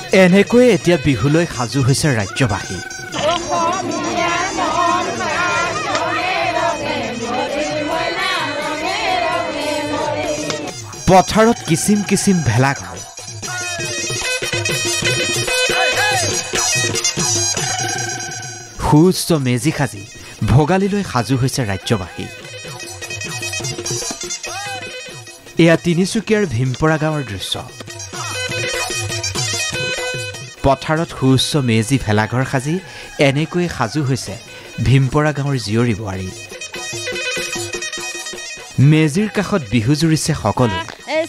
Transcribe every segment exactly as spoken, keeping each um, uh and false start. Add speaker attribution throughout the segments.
Speaker 1: এনেকৈ এতিয়া বিহুলৈ সাজু হৈছে ৰাজ্যবাসী। পথাৰত কিচিম কিচিম ভেলাঘৰ, সুউচ্চ মেজি সাজি ভোগালীলৈ সাজু হৈছে ৰাজ্যবাসী। এয়া তিনিচুকীয়াৰ ভীমপৰা গাঁৱৰ দৃশ্য। পথাৰত সুউচ্চ মেজি ভেলাঘৰ সাজি এনেকৈ সাজু হৈছে ভীমপৰা গাঁৱৰ জীয়ৰী বোৱাৰী। মেজিৰ কাষত বিহু জুৰিছে সকলো।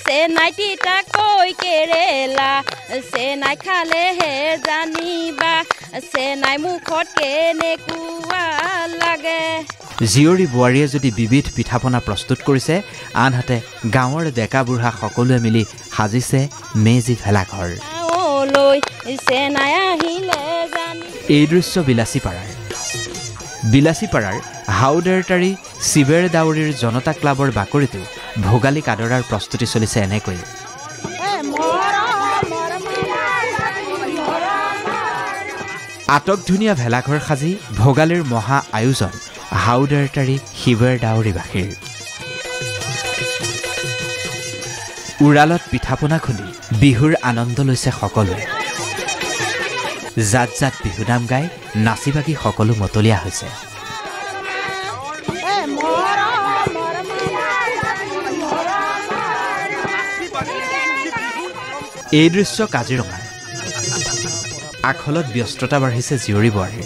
Speaker 1: জীয়ৰী বোৱাৰীয়ে যদি বিবিধ পিঠাপনা প্ৰস্তুত কৰিছে, আনহাতে গাঁৱৰ ডেকা বুঢ়া সকলোৱে মিলি সাজিছে মেজি ভেলাঘৰ। এই দৃশ্য বিলাচীপাৰাৰ বিলাচীপাৰাৰ হাউডাৰটাৰী শিবেৰ ডাউৰীৰ জনতা ক্লাবৰ বাকৰিতো ভোগালী কাদৰাৰ প্ৰস্তুতি চলিছে এনেকৈ। আটক ধুনীয়া ভেলাঘৰ সাজি ভোগালীৰ মহা আয়োজন হাউডাৰটাৰী শিবেৰ ডাউৰীবাসীৰ। উৰালত পিঠাপনা খুন্দি বিহুৰ আনন্দ লৈছে সকলোৱে। জাত জাত বিহুনাম গাই নাচি বাগি সকলো মতলীয়া হৈছে। এই দৃশ্য কাজিৰঙাৰ। আখলত ব্যস্ততা বাঢ়িছে জীয়ৰী বোৱাৰীৰ।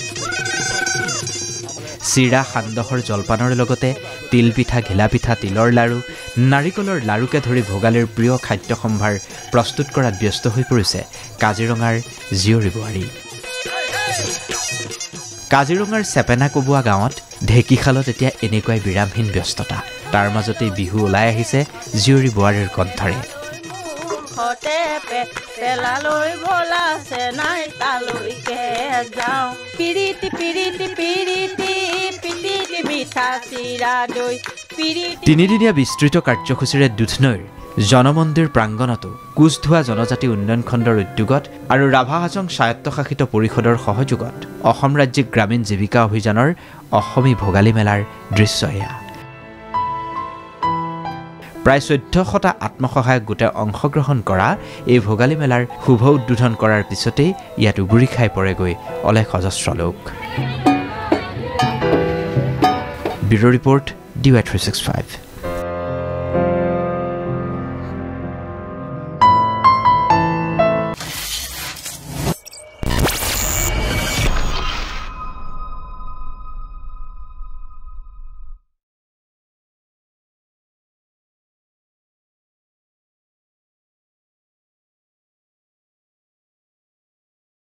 Speaker 1: চিৰা সান্দহৰ জলপানৰ লগতে তিলপিঠা, ঘিলাপিঠা, তিলৰ লাড়ু, নাৰিকলৰ লাড়ুকে ধৰি ভোগালীৰ প্ৰিয় খাদ্য সম্ভাৰ প্ৰস্তুত কৰাত ব্যস্ত হৈ পৰিছে কাজিৰঙাৰ জীয়ৰী বোৱাৰী। কাজিৰঙাৰ চেপেনা কোবোৱা গাঁৱত ঢেঁকীশালত এতিয়া এনেকুৱাই বিৰামহীন ব্যস্ততা। তাৰ মাজতেই বিহু ওলাই আহিছে জীয়ৰী বোৱাৰীৰ কণ্ঠৰে। তিনিদিনীয়া বিস্তৃত কাৰ্যসূচীৰে দুধনৈৰ জনমন্দিৰ প্ৰাংগণতো কোচ ধোৱা জনজাতি উন্নয়ন খণ্ডৰ উদ্যোগত আৰু ৰাভা হাজং স্বায়ত্তশাসিত পৰিষদৰ সহযোগত অসম ৰাজ্যিক গ্ৰামীণ জীৱিকা অভিযানৰ অসমী ভোগালী মেলাৰ দৃশ্য এয়া। প্ৰায় চৈধ্যশটা আত্মসহায়ক গোটে অংশগ্ৰহণ কৰা এই ভোগালী মেলাৰ শুভ উদ্বোধন কৰাৰ পিছতেই ইয়াত উগুৰি খাই পৰেগৈ অলেখ অজস্ৰ লোক। Bureau' report D Y three six five.